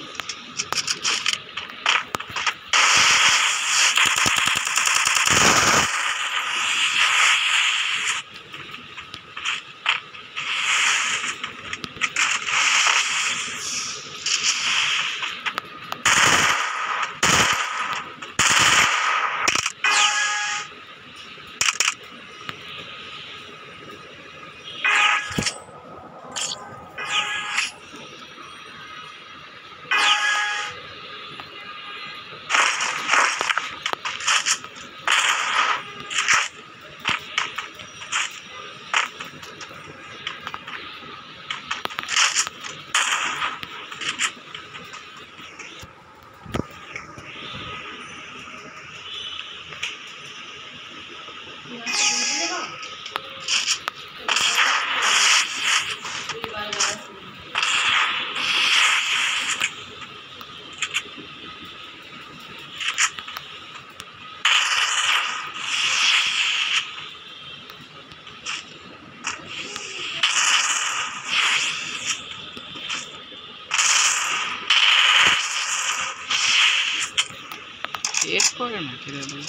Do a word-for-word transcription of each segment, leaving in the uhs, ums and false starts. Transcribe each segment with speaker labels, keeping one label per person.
Speaker 1: వేసుకోగలను కిరాలు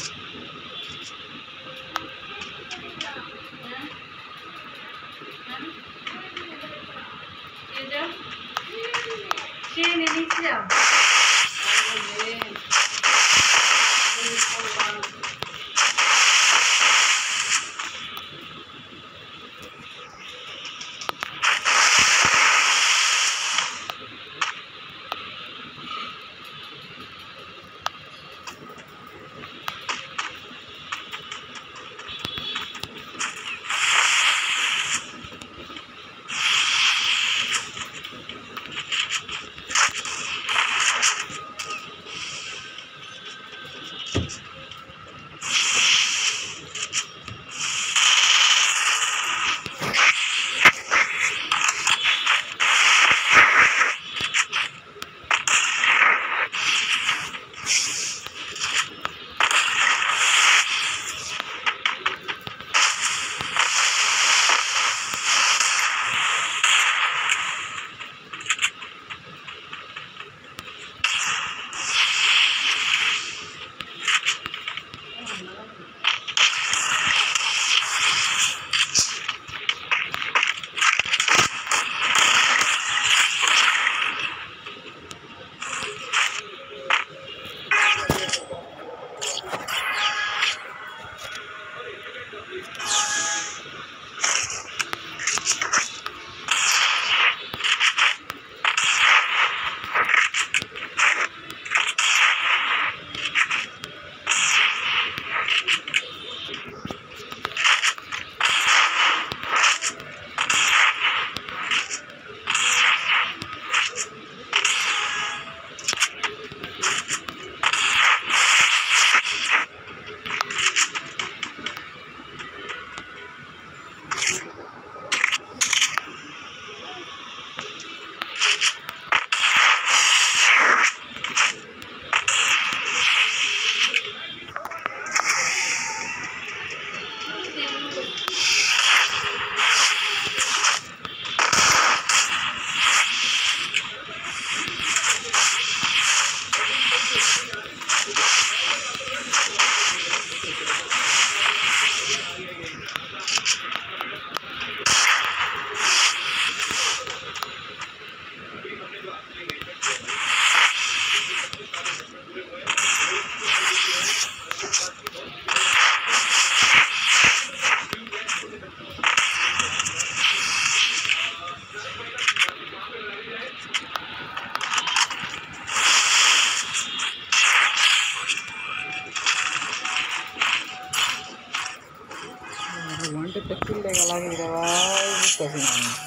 Speaker 1: Wanted to feel like a lot of the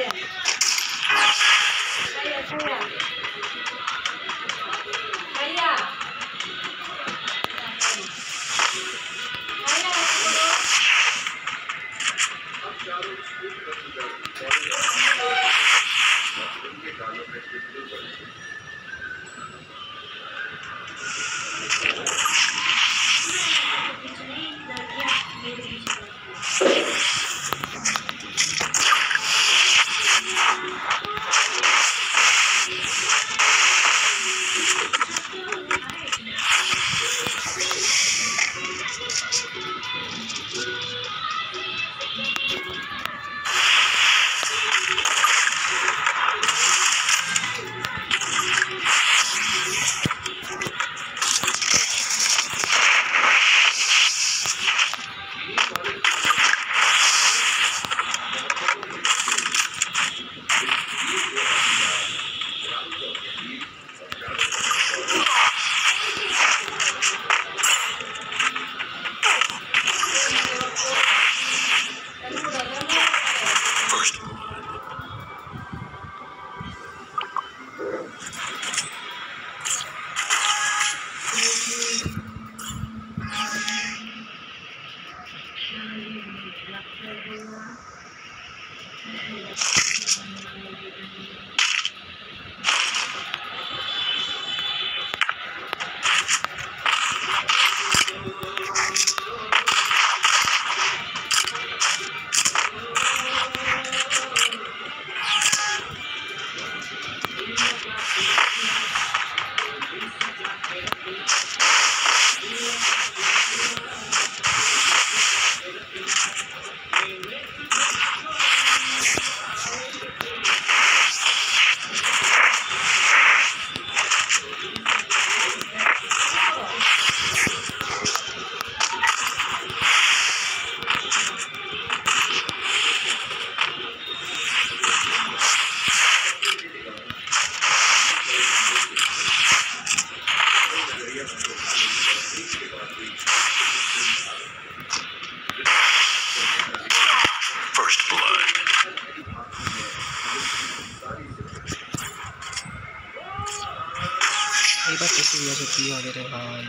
Speaker 1: एक बार कैसे हुआ सकती है मेरे भाई।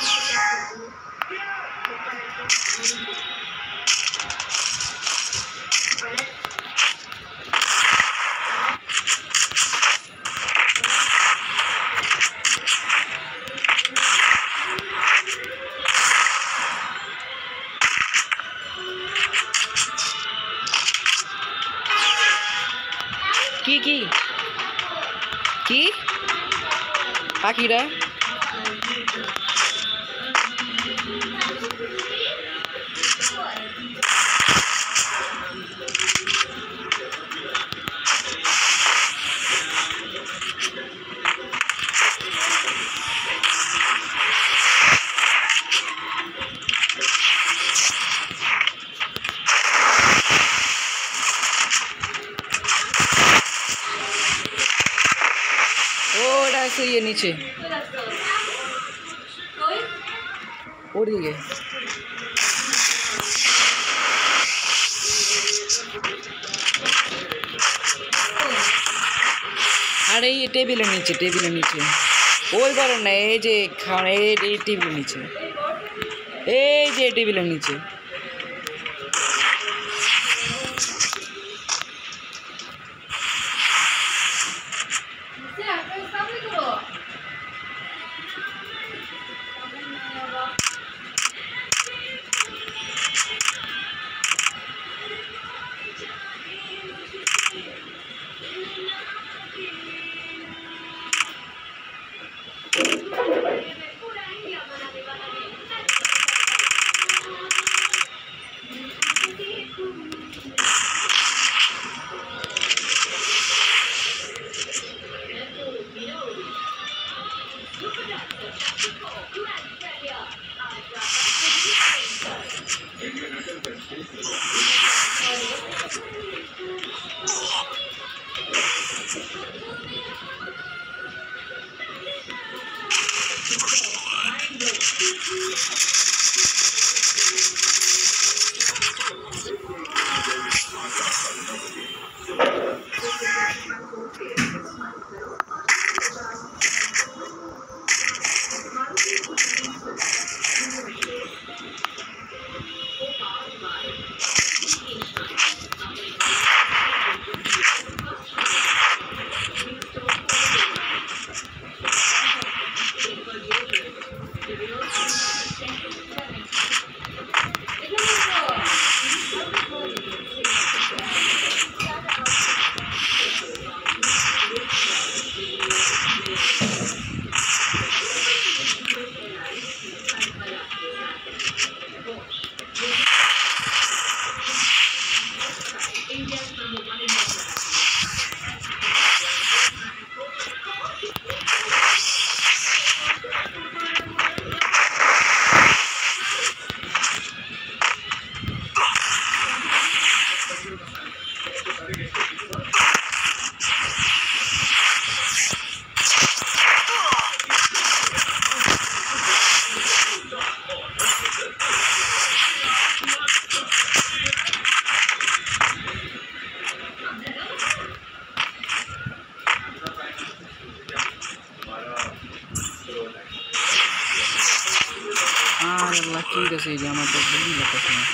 Speaker 1: की की की পাখিরা ওটা আছে ইয়ে নিচে ওদিকে আরে এই টেবিলের নিচে টেবিলের নিচে ওই করো না এই যে খাওয়া এই টেবিলের নিচে এই যে টেবিলের নিচে আল্লাহ কি হইতাছে এই যে আমার তো বুঝি লাগতেছে না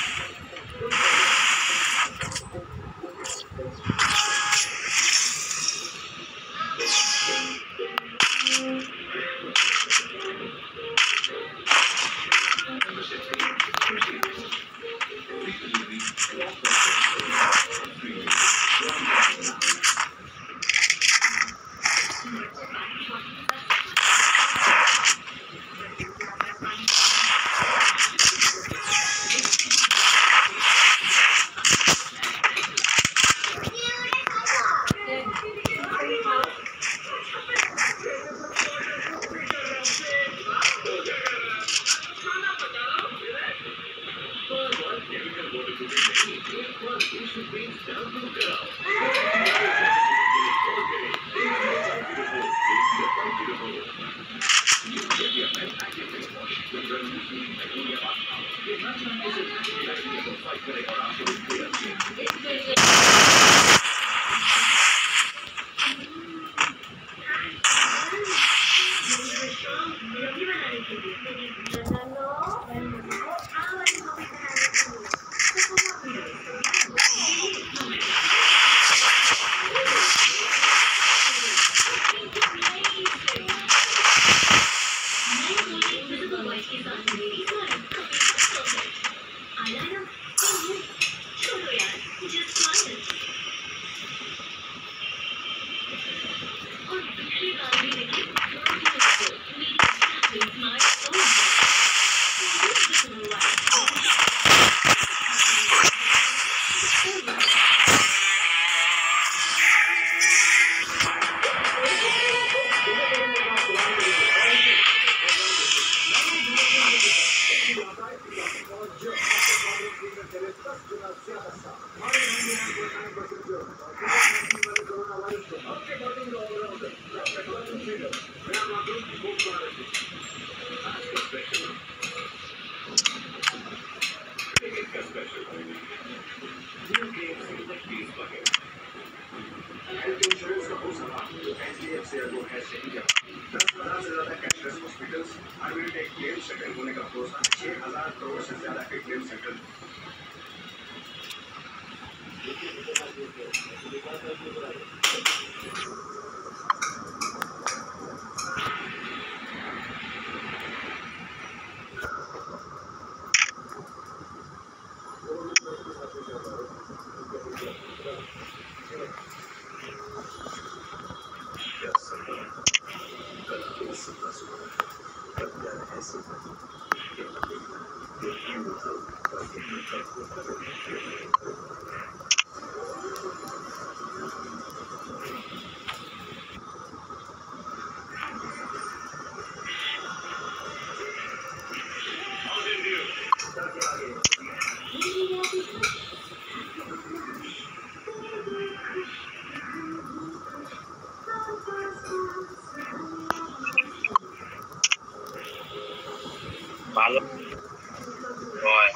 Speaker 2: ভালো হয়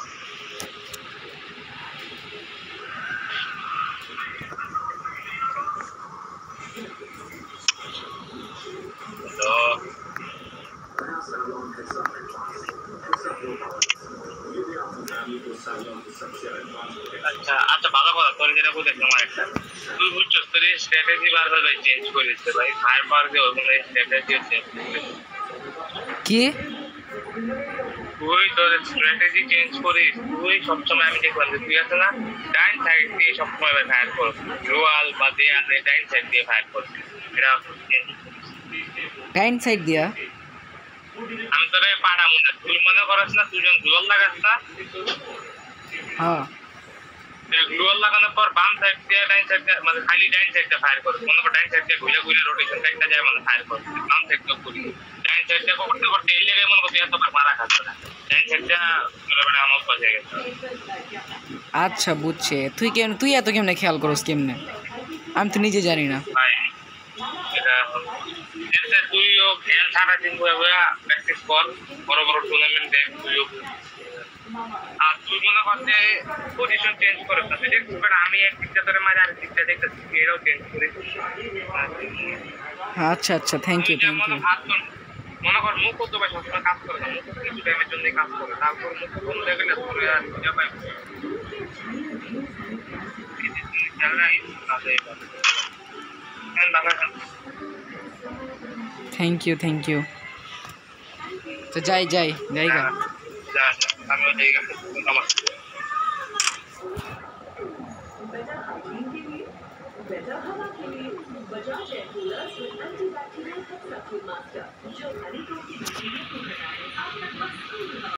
Speaker 2: আচ্ছা আচ্ছা ভালো কথা তোর যেটা বলতে তোমার একটা তুই বুঝছো তোর স্ট্র্যাটেজি বারবার ভাই চেঞ্জ করেছে ভাই ফায়ার পাওয়ারকে ওখানে স্ট্র্যাটেজিও চেঞ্জ করেছে
Speaker 1: কি
Speaker 2: তুই তোর স্ট্র্যাটেজি চেঞ্জ করিস তুই সবসময় আমি দেখলাম যে তুই আছে না ডাইন সাইড দিয়ে সবসময় ফায়ার করো রোয়াল বা দেয়ালে ডাইন সাইড দিয়ে ফায়ার করছিস এটা
Speaker 1: ডাইন সাইড দিয়া
Speaker 2: আমি তোরে পাঠাবো না তুই মনে করিস না তুই যখন গ্লোয়াল লাগাস না
Speaker 1: হ্যাঁ
Speaker 2: গ্লোয়াল লাগানোর পর বাম সাইড দিয়ে ডাইন সাইড দিয়ে মানে খালি ডাইন সাইড দিয়ে ফায়ার করো মনে কর ডাইন সাইড দিয়ে ঘুরে ঘুরে রোটেশন সাইডটা যায় মানে ফায়ার করো বাম সাইড দিয়ে ঘুরি ডাইন সাইড দিয়ে করতে করতে এই লেগে মনে করতে এত মারা খাচ্ছে না ডাইন সাইডটা মানে আমার বাজে গেছে
Speaker 1: আচ্ছা বুঝছে তুই কেমন তুই এত কেমনে খেয়াল করস কেমনে আমি তো নিজে জানি না
Speaker 2: ভাই এটা এতে তুইও খেল সারাদিন প্র্যাকটিস কর বড় বড় টুর্নামেন্ট দেখ তুইও আর তুই মনে করতে পজিশন চেঞ্জ করে তুই দেখছিস আমি এক দিকটা ধরে মাঝে আরেক দিকটা দেখতেছি এটাও চেঞ্জ করি
Speaker 1: আচ্ছা আচ্ছা থ্যাংক ইউ থ্যাংক ইউ
Speaker 2: মনে কর মুখ তো ভাই সবসময় কাজ করে না, মুখ কিছু টাইমের জন্য কাজ করে, তারপর মুখ বন্ধ হয়ে গেলে তোর আর খুঁজে পাই
Speaker 1: থ্যাংক ইউ থ্যাংক ইউ তো যাই যাই জায়গা
Speaker 2: আমিও জায়গা আমার
Speaker 3: बेटर हवा के लिए Bajaj air cooler with antibacterial hexa master जो हरी को की बीमारियों को हटाने आप तक बस